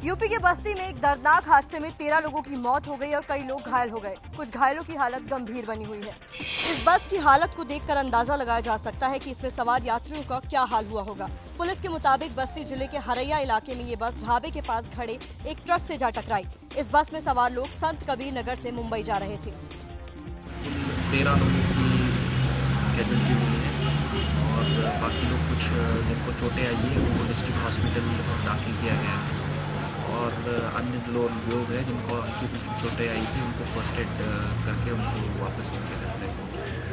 UP के बस्ती में एक दर्दनाक हादसे में 13 लोगों की मौत हो गई और कई लोग घायल हो गए। कुछ घायलों की हालत गंभीर बनी हुई है। इस बस की हालत को देखकर अंदाजा लगाया जा सकता है कि इसमें सवार यात्रियों का क्या हाल हुआ होगा। पुलिस के मुताबिक बस्ती जिले के हरैया इलाके में ये बस ढाबे के पास खड़े एक ट्रक से जा टकराई। इस बस में सवार लोग संत कबीर नगर से मुंबई जा रहे थे। 13 लोगों की कैजुअल्टी हुई है और बाकी लोग कुछ जिनको चोटें आई है उनको डिस्ट्रिक्ट हॉस्पिटल दाखिल किया गया है और अन्य लोग हैं जिनको हल्की फुल्की चोटें आई थी उनको फर्स्ट एड करके उनको वापस उनके घर पे पहुँचाया।